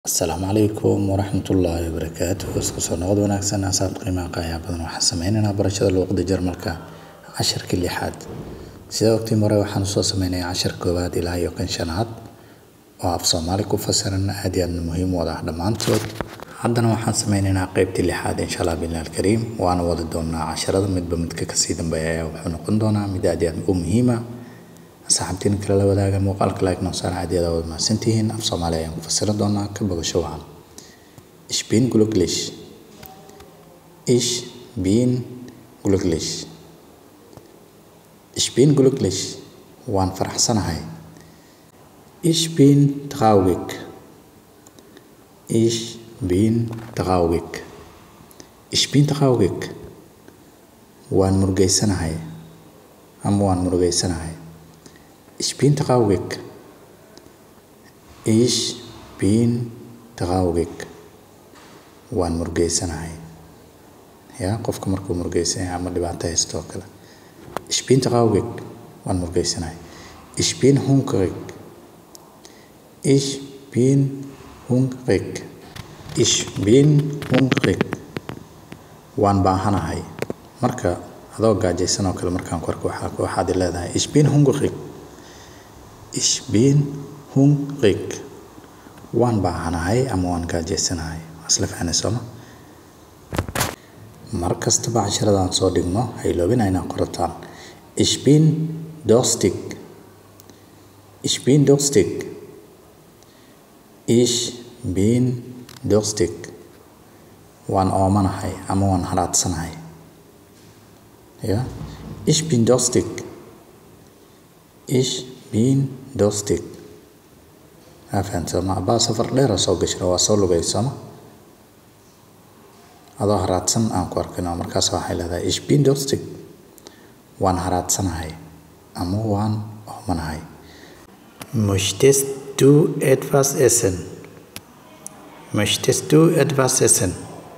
السلام عليكم ورحمة الله وبركاته. اسكو soo noqod wanaagsan asaab qiimaha qaayaa badan waxaan sameeynaa barashada luqadda Jarmalka casharka lixaad. Sidoo waqti hore waxaan soo sameynay cashar koowaad ilaa iyo kan shanaad oo af Soomaali ku fasiran aad iyo aad muhiim u ah dhamaantood. Haddana waxaan sameynaynaa qaybtii lixaad insha Allah billahi kariim waana wada doonaa casharada midba midka ka sii dambeeya wuxuu noqon doonaa mid aad iyo aad u muhiim ah. صاحبتين كلا وداعا موقعك لايك نصار عادي هذا ما سنتين أف صومالية مفسرة دونا كبغشوا عن إيش بين glücklich إيش بين glücklich إيش بين glücklich وان فرح سنة هاي إيش بين traurig إيش بين traurig إيش بين traurig وان مرجي سنة هاي أم وان مرجي سنة هاي Ich bin traurig. Ich bin traurig. وان مرجيسناي. يا قفك مركو مرجيسناي عمل لبعتها استوكلا. Ich bin traurig. وان مرجيسناي. Ich bin hungrig. Ich bin hungrig. Ich bin hungrig. وان باهناي. مركا هذا جاجيسنا وكلا مركان كوركو حاكو حاد الله Ich bin hungrig. Ich bin hungrig. وان باهناي أم وان كاجيسناي أصلف عن سما مركز تبع عشرة صادقنا هاي لو بين عنا قرطان Ich bin durstig. Ich bin durstig. Ich bin durstig. وان آمن هاي أم وان هرات سناي يا Ich bin durstig. Ich bin durstig. فهمت سما با سفر ليرة سو قشرة وصلوا جاي سما هذا هراتسن أنا كوركنا مركز واحد هذا Ich bin durstig وان هراتسن هاي أمو وان أمن هاي Möchtest du etwas essen? Möchtest du etwas essen?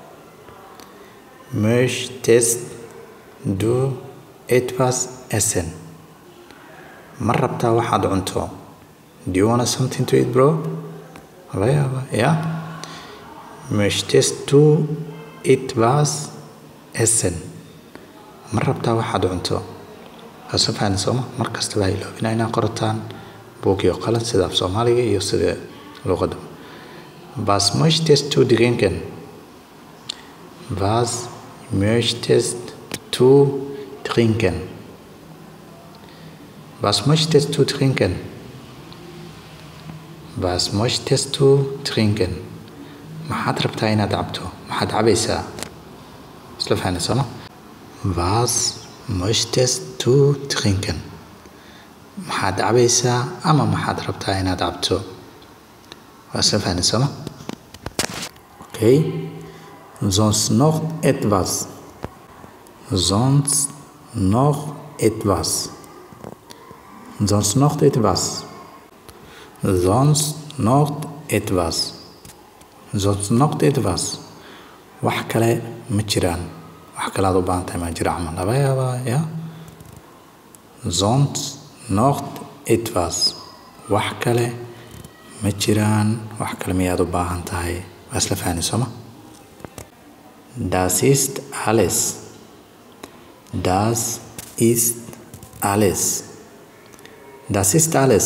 Möchtest du etwas essen? مربتا واحد عنتو. Do you want something to eat, bro? Yeah. Möchtest du etwas essen? مربتا واحد عنتو. أصف عن سوما مركز تبايلو بناينا قرطان بوكي وقلن سيدا في صومالي يصير لغة. Was möchtest du trinken? Was möchtest du trinken? Was möchtest du trinken? Was möchtest du trinken? ما حد ربطاينا دعبته ما حد عبيسا سلف هاني سما Was möchtest du trinken? ما حد عبيسا أما ما حد ربطاينا دعبته وسلف هاني سما Okay Sonst noch etwas Sonst noch etwas Sonst noch etwas. Sonst noch etwas. Sonst noch etwas. وحكلا مجران وحكلا ضبان تما جرى عمل أبا يا Sonst noch etwas. وحكلا مجران وحكلا ميا ضبان تاي أسلف هاني سما Das ist alles. Das ist alles. Das ist alles.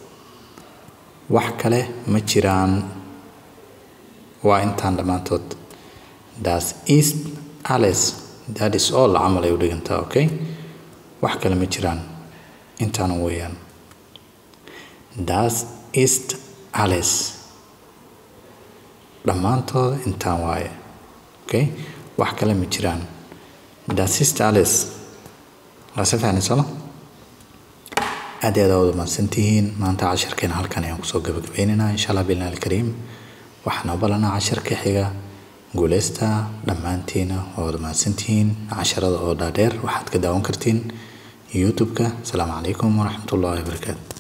وحكله مجران وإنتان دمانتود. Das ist alles. That is all عمل يودينتا okay. وحكله مجران إنتان ويان. Das ist alles. دمانتود إنتان واي okay. وحكله مجران. Das ist alles. أسف يعني سلام. aad iyo aad ugu mahadsantihiin maanta casharkeena halkan ayaan kusoo gabagabeynaa insha Allah billahi alkariim waxaan ogolanaa casharka xiga guuleysta dhammaantiina oo wada mahadsantihiin casharada oo dhaadheer waxaad ka daawan kartiin YouTube-ka. Assalaamu calaykum waraxmatullaahi wabarakaatuh.